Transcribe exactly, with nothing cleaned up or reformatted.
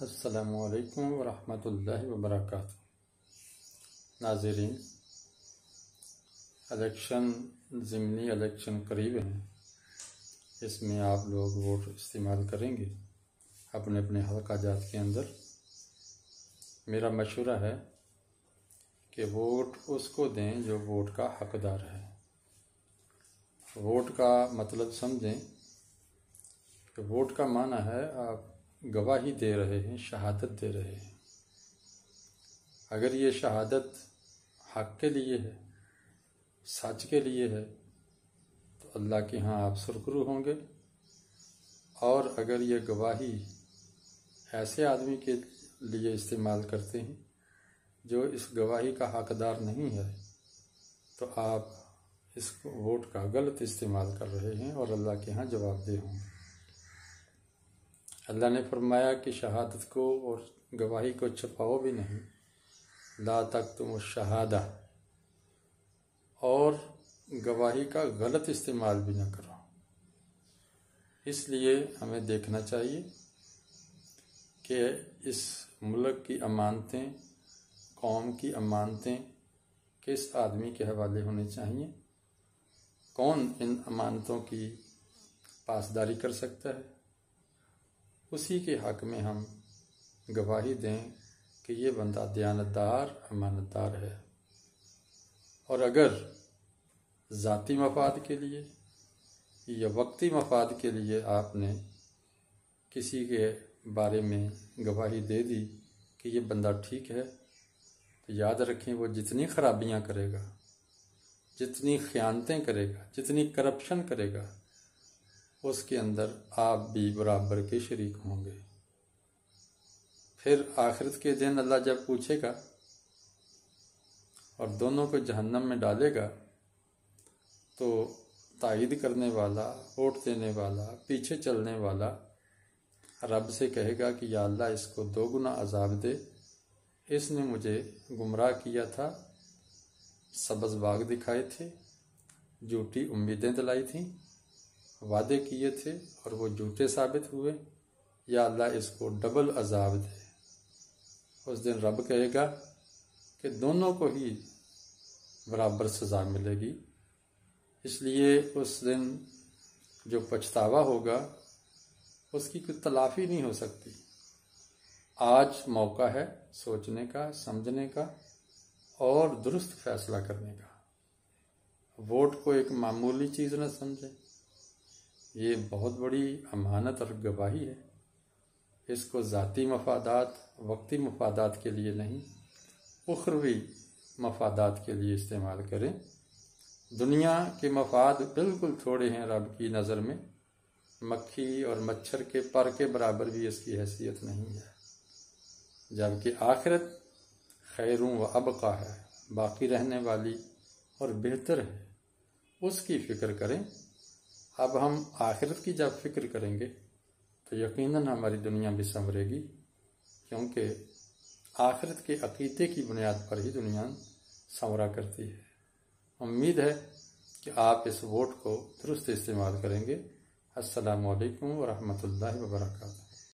السلام علیکم ورحمۃ اللہ وبرکاتہ۔ ناظرین، الیکشن ضمنی الیکشن قریب ہیں، اس میں آپ لوگ ووٹ استعمال کریں گے اپنے اپنے حلقہ جات کے اندر۔ میرا مشورہ ہے کہ ووٹ اس کو دیں جو ووٹ کا حقدار ہے۔ ووٹ کا مطلب سمجھیں کہ ووٹ کا معنی ہے آپ گواہی دے رہے ہیں، شہادت دے رہے ہیں۔ اگر یہ شہادت حق کے لیے ہے، سچ کے لیے ہے، تو اللہ کے ہاں آپ سرخرو ہوں گے، اور اگر یہ گواہی ایسے آدمی کے لیے استعمال کرتے ہیں جو اس گواہی کا حقدار نہیں ہے، تو آپ اس ووٹ کا غلط استعمال کر رہے ہیں اور اللہ کے ہاں جواب دہ ہوں گے۔ اللہ نے فرمایا کہ شہادت کو اور گواہی کو چھپاؤ بھی نہیں، لا تکتموا الشہادہ، اور گواہی کا غلط استعمال بھی نہ کرو۔ اس لیے ہمیں دیکھنا چاہیے کہ اس ملک کی امانتیں، قوم کی امانتیں کس آدمی کے حوالے ہونی چاہیے، کون ان امانتوں کی پاسداری کر سکتا ہے، اسی کے حق میں ہم گواہی دیں کہ یہ بندہ دیانتدار، امانتدار ہے۔ اور اگر ذاتی مفاد کے لیے یا وقتی مفاد کے لیے آپ نے کسی کے بارے میں گواہی دے دی کہ یہ بندہ ٹھیک ہے، تو یاد رکھیں وہ جتنی خرابیاں کرے گا، جتنی خیانتیں کرے گا، جتنی کرپشن کرے گا، اس کے اندر آپ بھی برابر کے شریک ہوں گے۔ پھر آخرت کے دن اللہ جب پوچھے گا اور دونوں کو جہنم میں ڈالے گا، تو تائید کرنے والا، ووٹ دینے والا، پیچھے چلنے والا رب سے کہے گا کہ یا اللہ اس کو دو گنا عذاب دے، اس نے مجھے گمراہ کیا تھا، سبز باغ دکھائے تھے، جھوٹی امیدیں دلائی تھیں، وعدے کیے تھے اور وہ جھوٹے ثابت ہوئے، یا اللہ اس کو ڈبل عذاب دے۔ اس دن رب کہے گا کہ دونوں کو ہی برابر سزا ملے گی، اس لیے اس دن جو پچھتاوا ہوگا اس کی کوئی تلافی نہیں ہو سکتی۔ آج موقع ہے سوچنے کا، سمجھنے کا اور درست فیصلہ کرنے کا۔ ووٹ کو ایک معمولی چیز نہ سمجھیں، یہ بہت بڑی امانت اور گواہی ہے۔ اس کو ذاتی مفادات، وقتی مفادات کے لیے نہیں، اخروی مفادات کے لیے استعمال کریں۔ دنیا کے مفاد بالکل تھوڑے ہیں رب کی نظر میں، مکھی اور مچھر کے پر کے برابر بھی اس کی حیثیت نہیں ہے، جبکہ آخرت خیروں و ابقا ہے، باقی رہنے والی اور بہتر ہے، اس کی فکر کریں۔ اب ہم آخرت کی جب فکر کریں گے تو یقیناً ہماری دنیا بھی سنورے گی، کیونکہ آخرت کے عقیدے کی بنیاد پر ہی دنیا سنورا کرتی ہے۔ امید ہے کہ آپ اس ووٹ کو درست استعمال کریں گے۔ السلام علیکم ورحمۃ اللہ وبرکاتہ۔